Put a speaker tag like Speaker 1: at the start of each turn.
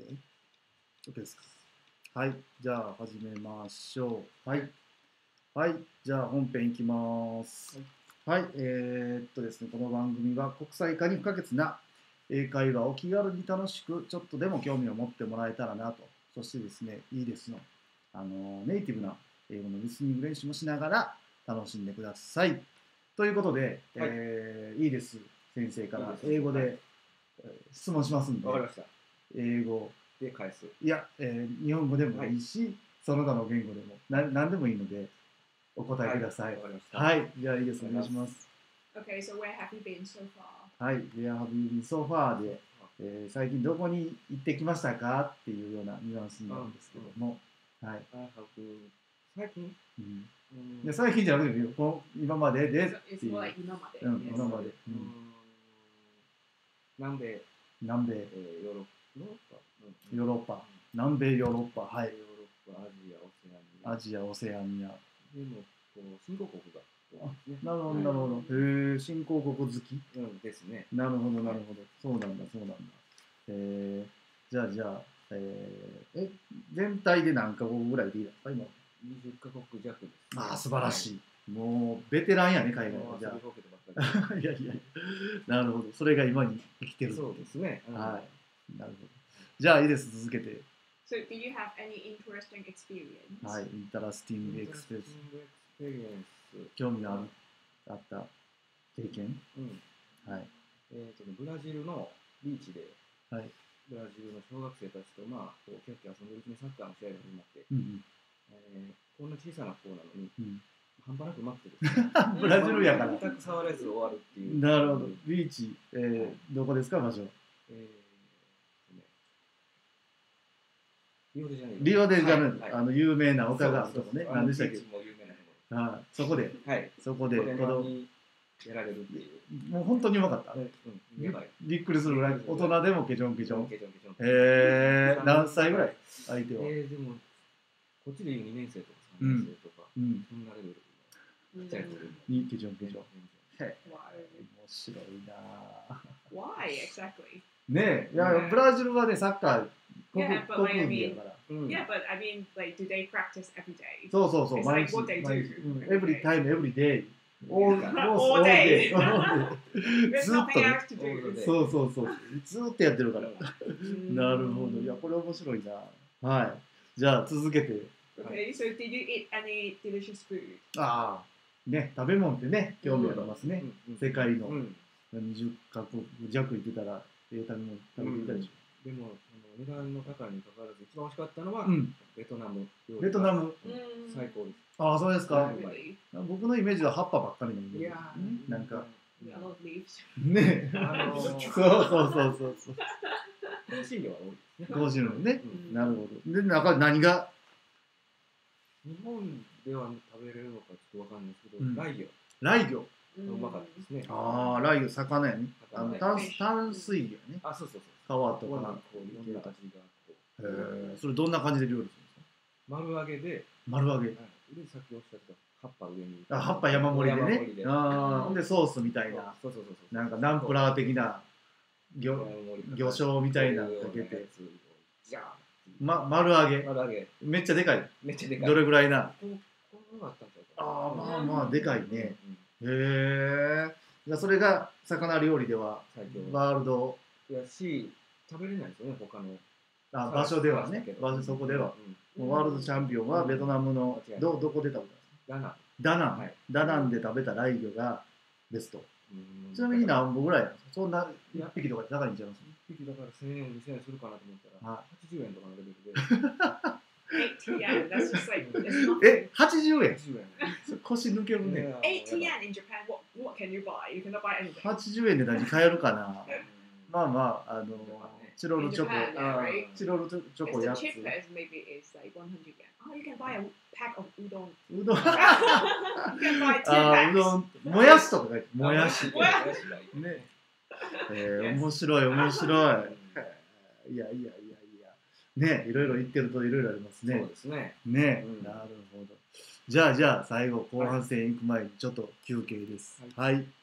Speaker 1: OK ですか。はい。じゃあ、始めましょう。はい。はい。じゃあ、本編いきます。はい。ですね、この番組は国際化に不可欠な英会話を気軽に楽しく、ちょっとでも興味を持ってもらえたらなと。そしてですね、いいですの。ネイティブな英語のリスニング練習もしながら楽しんでください。ということで、
Speaker 2: はい
Speaker 1: いいです。先生から英語で質問しますんで。
Speaker 2: わかりました。
Speaker 1: 英語
Speaker 2: で返す。
Speaker 1: いや、日本語でもいいし、その他の言語でも何でもいいのでお答えください。
Speaker 2: わかりました。
Speaker 1: はい、じゃあいいです。お願いします。
Speaker 3: Okay, so where have you been so far?
Speaker 1: はい、Where have you been so far で、最近どこに行ってきましたかっていうようなニュアンスになるんですけども、はい。
Speaker 2: 最近、
Speaker 1: いや最近じゃなくて今までで
Speaker 3: っていう。今まで。
Speaker 1: 今まで。
Speaker 2: 南米、
Speaker 1: ヨーロッパ、南米ヨーロッパ、はい。
Speaker 2: ヨーロッパ、
Speaker 1: アジア、オセアニア。
Speaker 2: でも、新興国が。
Speaker 1: なるほど、なるほど。へえ、新興国好き
Speaker 2: ですね。
Speaker 1: なるほど、なるほど。そうなんだ、そうなんだ。じゃあ、全体で何カ国ぐらいでいいですか、今。
Speaker 2: 20カ国弱です。
Speaker 1: ああ、素晴らしい。もう、ベテランやね、海外は。じゃあ。いやいや、なるほど。それが今に生きてる。
Speaker 2: そうですね。
Speaker 1: はい。なるほど。じゃあ、いいです。続けて。
Speaker 3: So, do you have any interesting experience?
Speaker 1: はい。インタラスティングエクスペリエンス。興味のあった経験。はい。
Speaker 2: ブラジルのビーチで、
Speaker 1: はい。
Speaker 2: ブラジルの小学生たちと、キャッキャ遊んでるうちにサッカーの試合が始まって、こんな小さな子なのに、半端なくうまくてですね。
Speaker 1: ブラジルやから。
Speaker 2: 全く触れず終わるっていう。
Speaker 1: なるほど。ビーチ、どこですか、場所。リオデジャネイロ、有名な丘があるとこね。何でしたっけ？そこで、
Speaker 2: 子供にやられるっていう。
Speaker 1: もう本当にうまかった。びっくりするぐらい、大人でもケチョンケチョン。何歳ぐらい相手は。
Speaker 2: でも、こっちでいう2年生とか3年生とか、そんなレベルで。ちっちゃい子
Speaker 1: にケチョンケチョン。面白いなぁ。
Speaker 3: Why exactly?
Speaker 1: ねえ、いや、ブラジルはね、サッカー、国技やから。
Speaker 3: Yeah, but I mean, like, do they practice every day?
Speaker 1: そう。
Speaker 3: 毎日。
Speaker 1: Every time, every day.
Speaker 3: All day.
Speaker 1: ずっとね。そう。ずっとやってるから。なるほど。いや、これ面白いな。はい。じゃあ、続けて。
Speaker 3: Okay, so did you eat any delicious food?
Speaker 1: ああ、ね、食べ物ってね、興味ありますね。世界の20カ国弱行ってたら、食べ物食べていたでしょ。
Speaker 2: でも、値段の高いにかかわらず、一番美味しかったのは、ベトナム。
Speaker 1: ベトナム。
Speaker 2: 最高です。
Speaker 1: ああ、そうですか。僕のイメージは葉っぱばっかりのイメージ。なんか。ね。そう。
Speaker 2: 香辛料は多いですね。
Speaker 1: 香辛料ね。なるほど。で、中何が
Speaker 2: 日本では食べれるのかちょっとわかんないですけど、
Speaker 1: ライギョ。
Speaker 2: うまかったですね。
Speaker 1: ああ、ライギョ、魚やね。淡水魚やね。
Speaker 2: あ、そう。皮
Speaker 1: とか。
Speaker 2: いろんな味が。
Speaker 1: それどんな感じで料理するんですか？
Speaker 2: 丸揚げで。
Speaker 1: 丸揚げ。
Speaker 2: で、さっきおっしゃった葉っぱ上に。
Speaker 1: 葉っぱ山盛りでね。で、ソースみたいな。なんかナンプラー的な魚醤みたいなのかけて。丸揚げ。めっちゃでかい。どれぐらいな？ああ、まあでかいね。へえ。それが魚料理ではワールド
Speaker 2: やし、食べれないですよね、他の
Speaker 1: 場所ではね。そこでは。ワールドチャンピオンはベトナムのどこで食べたんですか？ダナンで食べたライギョがベスト。ちなみに何本ぐらいなんですか？そんな1匹とかで高いんちゃいます
Speaker 2: ？1匹だから1000円、2000円するかなと思ったら、80円とかのレベルで。
Speaker 3: 80 that's just like,
Speaker 1: 80円腰抜けるね。
Speaker 3: 80 yen in Japan, what can you buy? You cannot buy anything.
Speaker 1: 80円で何買えるかな。まあ、チロルチョコやつ。
Speaker 3: The cheapest maybe is like 100 yen. Oh, you can buy a pack of udon.
Speaker 1: うどん。
Speaker 3: You can buy 2 packs.
Speaker 1: うどん、もやしとか書いて、もやし。ね。面白い。いや。ね、いろいろ言ってるといろいろありますね。
Speaker 2: そうですね。
Speaker 1: ね、なるほど。じゃあ最後後半戦行く前にちょっと休憩です。はい。